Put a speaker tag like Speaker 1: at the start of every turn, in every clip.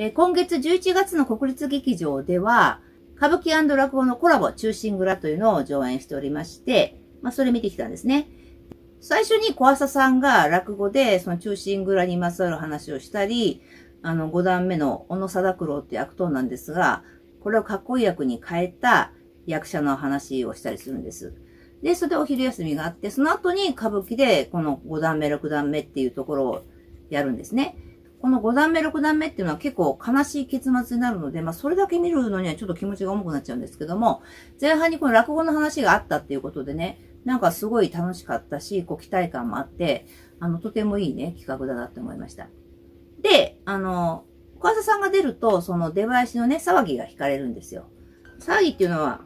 Speaker 1: 今月11月の国立劇場では、歌舞伎&落語のコラボ、忠臣蔵というのを上演しておりまして、それ見てきたんですね。最初に小朝さんが落語で、その忠臣蔵にまつわる話をしたり、5段目の小野貞九郎っていう悪党なんですが、これをかっこいい役に変えた役者の話をしたりするんです。で、それでお昼休みがあって、その後に歌舞伎でこの5段目、6段目っていうところをやるんですね。この5段目、6段目っていうのは結構悲しい結末になるので、それだけ見るのにはちょっと気持ちが重くなっちゃうんですけども、前半にこの落語の話があったっていうことでね、なんかすごい楽しかったし、期待感もあって、とてもいいね、企画だなって思いました。で、小朝さんが出ると、その出囃子のね、騒ぎが弾かれるんですよ。騒ぎっていうのは、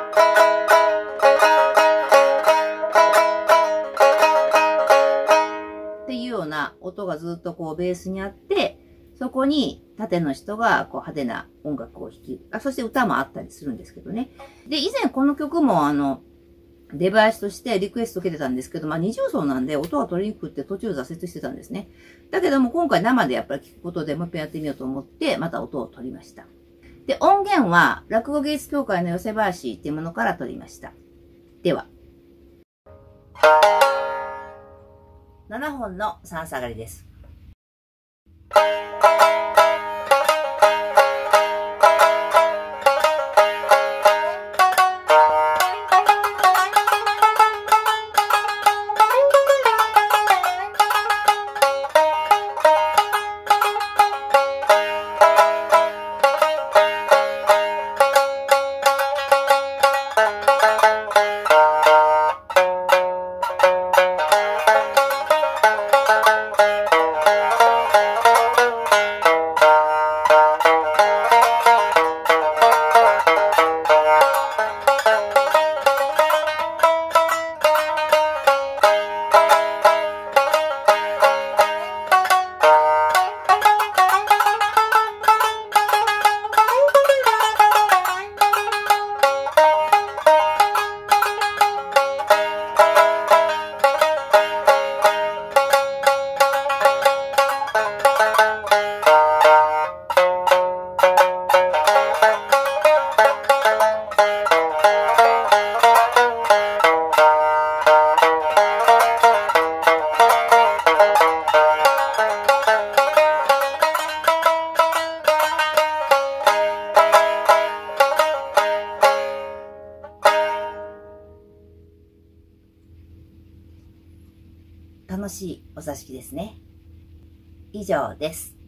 Speaker 1: っていうような音がずっとベースにあって、そこに縦の人が派手な音楽を弾き、そして歌もあったりするんですけどね。で、以前この曲も出囃子としてリクエスト受けてたんですけど、二重奏なんで音が取りにくくって途中挫折してたんですね。だけども今回生でやっぱり聞くことでもう一回やってみようと思って、また音を取りました。で、音源は落語芸術協会の寄せ囃子っていうものから取りました。では。7本の三下がりです。楽しいお座敷ですね。以上です。